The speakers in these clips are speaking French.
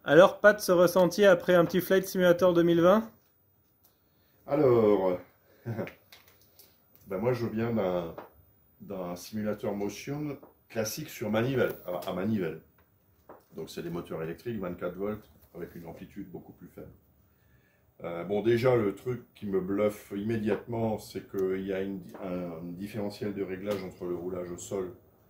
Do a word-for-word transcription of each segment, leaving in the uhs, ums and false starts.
Alors, Pat, ce ressenti après un petit Flight Simulator deux mille vingt? Alors, ben moi je viens d'un d'un simulateur motion classique sur manivelle, à, à manivelle. Donc c'est des moteurs électriques, vingt-quatre volts, avec une amplitude beaucoup plus faible. Euh, bon, déjà, le truc qui me bluffe immédiatement, c'est qu'il y a une, un, un différentiel de réglage entre le roulage au sol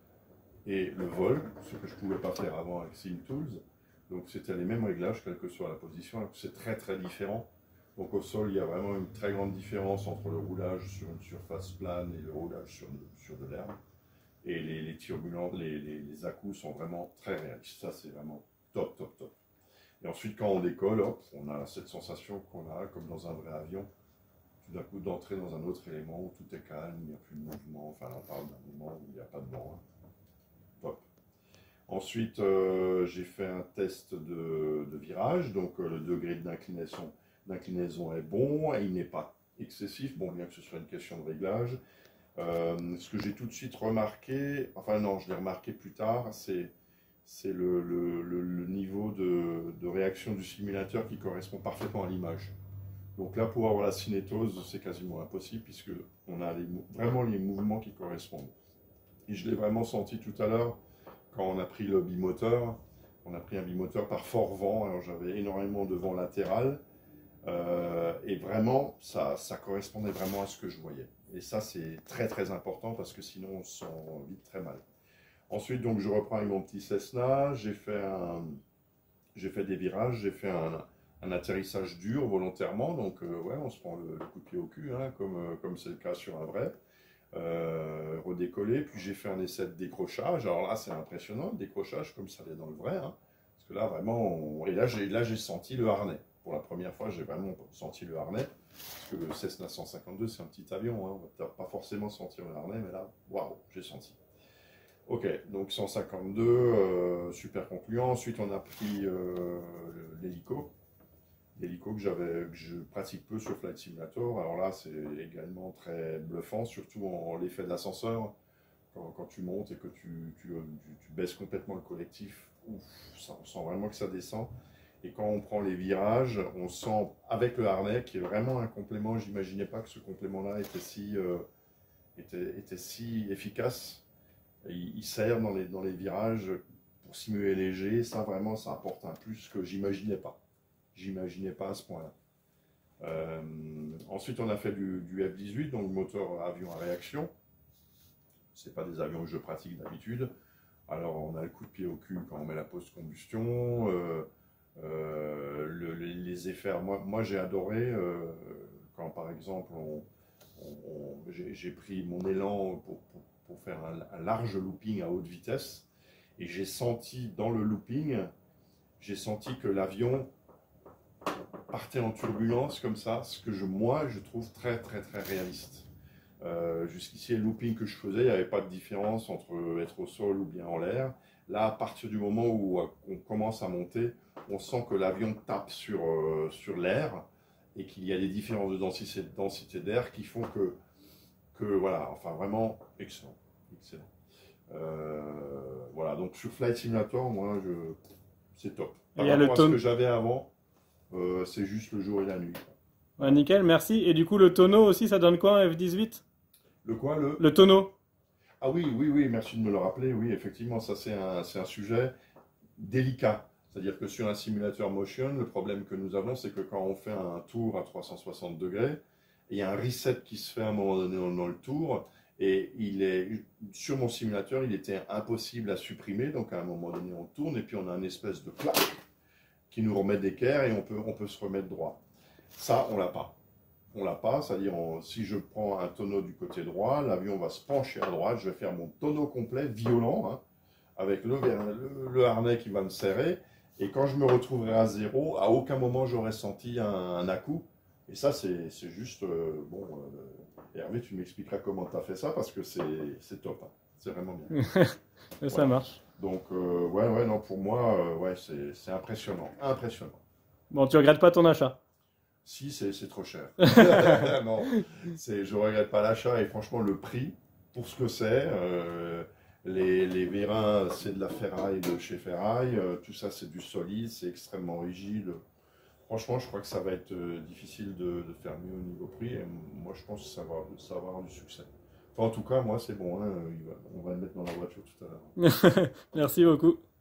et le vol, ce que je ne pouvais pas faire avant avec SimTools. Donc c'était les mêmes réglages, quelle que soit la position, c'est très très différent. Donc au sol, il y a vraiment une très grande différence entre le roulage sur une surface plane et le roulage sur de, sur de l'herbe. Et les, les turbulences, les, les, les à-coups sont vraiment très réalistes. Ça, c'est vraiment top, top, top. Et ensuite, quand on décolle, hop, on a cette sensation qu'on a comme dans un vrai avion, tout d'un coup d'entrer dans un autre élément où tout est calme, il n'y a plus de mouvement. Enfin, on parle d'un moment où il n'y a pas de vent. Hein. Top. Ensuite, euh, j'ai fait un test de, de virage, donc euh, le degré d'inclinaison d'inclinaison est bon, et il n'est pas excessif, bon, bien que ce soit une question de réglage. Euh, ce que j'ai tout de suite remarqué, enfin non, je l'ai remarqué plus tard, c'est c'est le, le, le, le niveau de, de réaction du simulateur qui correspond parfaitement à l'image. Donc là, pour avoir la cinétose, c'est quasiment impossible, puisque on a les, vraiment les mouvements qui correspondent. Et je l'ai vraiment senti tout à l'heure, quand on a pris le bimoteur. On a pris un bimoteur par fort vent, alors j'avais énormément de vent latéral, euh, et vraiment, ça, ça correspondait vraiment à ce que je voyais. Et ça, c'est très très important, parce que sinon, on se sent vite très mal. Ensuite, donc, je reprends avec mon petit Cessna, j'ai fait, un, j'ai fait des virages, j'ai fait un, un atterrissage dur volontairement, donc euh, ouais, on se prend le, le coup de pied au cul, hein, comme euh, comme c'est le cas sur un vrai. Euh, redécoller, puis j'ai fait un essai de décrochage. Alors là, c'est impressionnant, le décrochage, comme ça l'est dans le vrai, hein, parce que là, vraiment, on... et là, j'ai là, j'ai senti le harnais. Pour la première fois, j'ai vraiment senti le harnais, parce que le Cessna cent cinquante-deux, c'est un petit avion, hein, on va pas forcément sentir le harnais, mais là, waouh, j'ai senti. Ok, donc cent cinquante-deux, euh, super concluant. Ensuite, on a pris euh, l'hélico. L'hélico que, j'avais, que je pratique peu sur Flight Simulator. Alors là, c'est également très bluffant, surtout en l'effet de l'ascenseur. Quand, quand tu montes et que tu, tu, tu, tu baisses complètement le collectif, ouf, ça, on sent vraiment que ça descend. Et quand on prend les virages, on sent avec le harnais, qui est vraiment un complément. J'imaginais pas que ce complément-là était si, euh, était, était si efficace. Il, il sert dans les, dans les virages pour simuler léger. Ça, vraiment, ça apporte un plus que j'imaginais pas. J'imaginais pas à ce point-là. Euh, ensuite, on a fait du, du F dix-huit, donc moteur avion à réaction. Ce n'est pas des avions que je pratique d'habitude. Alors, on a le coup de pied au cul quand on met la post-combustion. Euh, euh, le, les, les effets. Moi, moi j'ai adoré euh, quand, par exemple, on, on, on, j'ai pris mon élan pour, pour, pour faire un, un large looping à haute vitesse. Et j'ai senti dans le looping, j'ai senti que l'avion partait en turbulence comme ça, ce que je, moi je trouve très très très réaliste. Euh, Jusqu'ici, le looping que je faisais, il n'y avait pas de différence entre être au sol ou bien en l'air. Là, à partir du moment où on commence à monter, on sent que l'avion tape sur, euh, sur l'air et qu'il y a des différences de densité, densité d'air qui font que, que, voilà, enfin vraiment excellent. excellent. Euh, voilà, donc sur Flight Simulator, moi, je, c'est top. Il Par y a le rapport à ce que tonneau. j'avais avant, euh, c'est juste le jour et la nuit. Ouais, nickel, merci. Et du coup, le tonneau aussi, ça donne quoi, un F dix-huit? Le quoi, le Le tonneau. Ah oui, oui, oui, merci de me le rappeler. Oui, effectivement, ça c'est un, c'est un sujet délicat. C'est-à-dire que sur un simulateur motion, le problème que nous avons, c'est que quand on fait un tour à trois cent soixante degrés, il y a un reset qui se fait à un moment donné dans, dans le tour, et il est sur mon simulateur, il était impossible à supprimer. Donc à un moment donné, on tourne et puis on a une espèce de clac qui nous remet d'équerre et on peut, on peut se remettre droit. Ça, on l'a pas. On l'a pas, c'est-à-dire on- si je prends un tonneau du côté droit, l'avion va se pencher à droite, je vais faire mon tonneau complet, violent, hein, avec le, le, le harnais qui va me serrer, et quand je me retrouverai à zéro, à aucun moment j'aurai senti un, un à-coup. Et ça, c'est c'est juste, euh, bon, euh, Hervé, tu m'expliqueras comment tu as fait ça, parce que c'est top, hein. C'est vraiment bien. Ça Voilà. marche. Donc, euh, ouais, ouais, non, pour moi, euh, ouais, c'est c'est impressionnant, impressionnant. Bon, tu regrettes pas ton achat? Si, c'est trop cher. Non, c'est, je regrette pas l'achat et franchement le prix pour ce que c'est, euh, Les, les vérins, c'est de la ferraille de chez Ferraille. Euh, tout ça, c'est du solide, c'est extrêmement rigide. Franchement, je crois que ça va être euh, difficile de, de faire mieux au niveau prix. Et moi, je pense que ça va, ça va avoir du succès. Enfin, en tout cas, moi, c'est bon. Hein, il va- on va le mettre dans la voiture tout à l'heure. Merci beaucoup.